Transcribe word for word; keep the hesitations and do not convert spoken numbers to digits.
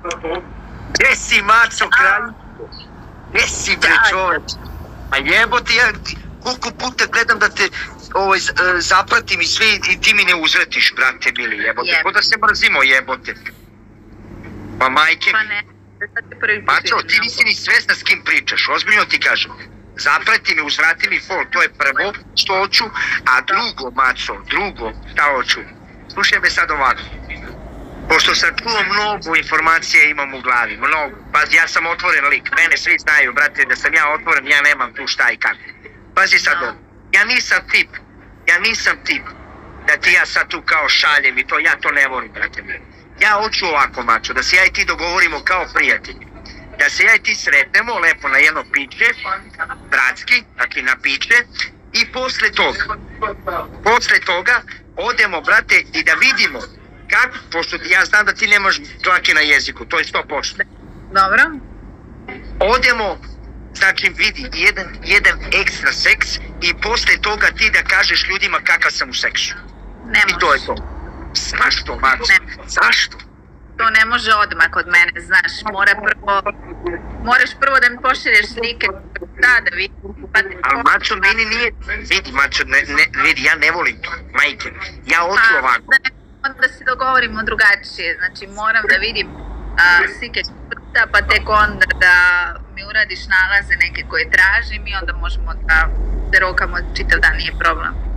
Gdje si, Maco, kralj? Gdje si, bre, čoveč? A jebote, ja koliko puta gledam da te ovaj, zapratim i svi i ti mi ne uzvretiš, brate, mili, jebote. Ko da se mrzimo, jebote. Pa majke mi. Pa ne, sad te prvi put. Maco, ti nisi ni svesna s kim pričaš, ozbiljno ti kažem. Zaprati mi, uzvrati mi fol, to je prvo što hoću, a drugo, Maco, drugo, šta hoću? Slušaj me sad ovako. Pošto sam čuo mnogo informacije imam u glavi, mnogo. Pazi, ja sam otvoren lik, mene svi znaju, brate, da sam ja otvoren, ja nemam tu šta i kako. Pazi sad ovo, ja nisam tip, ja nisam tip da ti ja sad tu kao šaljem i to, ja to ne volim, brate. Ja hoću ovako, Mačo, da se ja i ti dogovorimo kao prijatelji. Da se ja i ti sretnemo lepo na jedno piće, bratski, dakle na piće, i posle toga, posle toga odemo, brate, i da vidimo kako, pošto ja znam da ti nemaš dlake na jeziku, to je sto posto. Dobro. Odemo, znači vidi, jedan, jedan ekstra seks i posle toga ti da kažeš ljudima kakav sam u seksu. Ne I to je to. Zašto, Maco? Zašto? To ne može odmah kod mene, znaš, mora prvo, moraš prvo da mi pošalješ slike, da, da vidim. Pa ali Maco, meni nije, vidi Maco, ne, ne, vidi, ja ne volim to, majke, ja hoću ovako. Da, onda se dogovorimo drugačije, znači moram da vidim a, slike prsta, pa tek onda da mi uradiš nalaze neke koje tražim i onda možemo da se rokamo čitav dan, nije problem.